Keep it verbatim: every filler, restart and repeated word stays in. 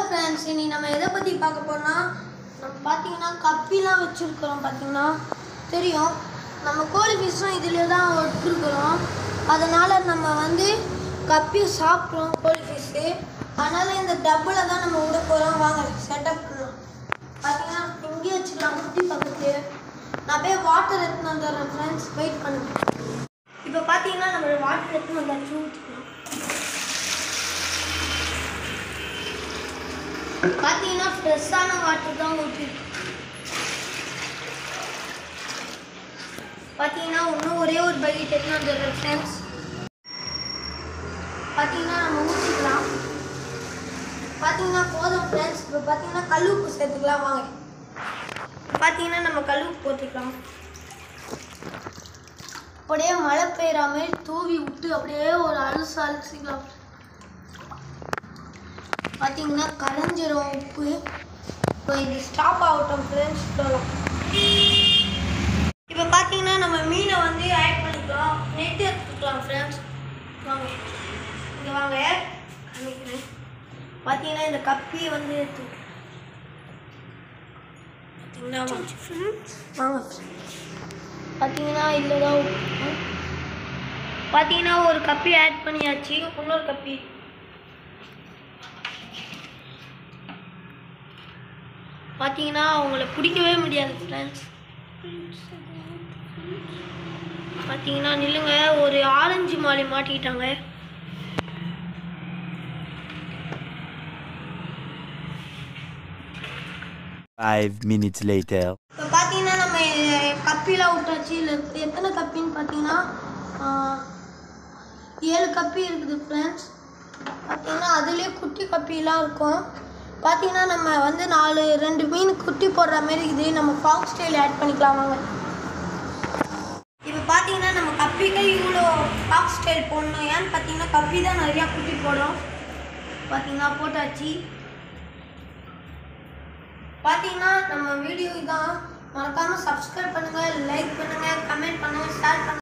Friends इनी நம்ம எதை பத்தி பார்க்க போறோம்னா நம்ம பாத்தீங்கன்னா கப்பிலாம் வச்சிருக்கோம் பாத்தீங்கன்னா தெரியும் நம்ம கோழி ஃபிஷ்ஸும் இதிலே தான் விட்டுருக்கோம் அதனால நம்ம வந்து கப்பி சாப்பிடுறோம் கோழி ஃபிஷ் அதனால இந்த டப்புல தான் நம்ம விட போறோம் வாங்க செட்டப் பண்ணலாம் பாத்தீங்கன்னா இங்கே வச்சுக்கலாம் குட்டி பக்கத்துல நான் போய் வாட்டர் எடுத்து வந்துறேன் फ्रेंड्स வெயிட் பண்ணுங்க இப்போ பாத்தீங்கன்னா நம்ம வாட்டர் எடுத்து வந்தாச்சு ஊத்திக்கலாம் பாத்தீங்கன்னா ஃப்ரெஷ்ஷான வாட்டர் தான் ஊற்றி பாத்தீங்கன்னா இன்னும் ஒரே ஒரு பக்கெட் எடுத்து வந்துடுறேன் ஃப்ரெண்ட்ஸ் பாத்தீங்கன்னா நம்ம ஊற்றிக்கலாம் பாத்தீங்கன்னா போதும் ஃப்ரெண்ட்ஸ் இப்போ பாத்தீங்கன்னா கல்லுப்பு சேர்த்துக்கலாம் வாங்க பாத்தீங்கன்னா நம்ம கல்லுப்பு போட்டுக்கலாம் அப்படியே மழை பெய்கிற மாதிரி தூவி விட்டு அப்படியே ஒரு அலசு அலசிக்கலாம் பாத்தீங்கன்னா கரைஞ்சிரும் உப்பு இப்போ இது ஸ்டாப் ஆகட்டும் ஃப்ரெண்ட்ஸ் சொல்லலாம் இப்போ பார்த்தீங்கன்னா நம்ம மீனை வந்து ஆட் பண்ணிக்கலாம் நெட் எடுத்துக்கலாம் ஃப்ரெண்ட்ஸ் வாங்க இங்கே வாங்க காமிக்கிறேன் பார்த்தீங்கன்னா இந்த கப்பி வந்து எடுத்து பார்த்தீங்கன்னா வாங்க பார்த்தீங்கன்னா இதில் தான் பார்த்தீங்கன்னா ஒரு கப்பி ஆட் பண்ணியாச்சு இன்னொரு கப்பி பார்த்தீங்கன்னா அவங்கள பிடிக்கவே முடியாது ஃப்ரெண்ட்ஸ் பார்த்தீங்கன்னா நில்லுங்க ஒரு ஆரஞ்சு மாலை மாட்டிக்கிட்டாங்க Five minutes later. இப்போ பார்த்தீங்கன்னா நம்ம கப்பிலாம் விட்டாச்சு இல்லை எத்தனை கப்பின்னு பார்த்தீங்கன்னா ஏழு கப்பி இருக்குது ஃப்ரெண்ட்ஸ் பார்த்தீங்கன்னா அதுலேயே குட்டி கப்பிலாம் இருக்கும் பார்த்தீங்கன்னா நம்ம வந்து நாலு ரெண்டு மீன் குட்டி போடுற மாதிரி இது நம்ம ஃபாக் ஸ்டைல் ஆட் பண்ணிக்கலாம் வாங்க இப்போ பார்த்தீங்கன்னா நம்ம கப்பிக்கு இவ்வளோ ஃபாக் ஸ்டைல் போடணும் ஏன்னு பார்த்தீங்கன்னா கப்பி தான் நிறையா குட்டி போடும் பார்த்தீங்கன்னா போட்டாச்சு பார்த்தீங்கன்னா நம்ம வீடியோ தான் மறக்காமல் சப்ஸ்கிரைப் பண்ணுங்கள் லைக் பண்ணுங்கள் கமெண்ட் பண்ணுங்கள் ஷேர் பண்ணுங்கள்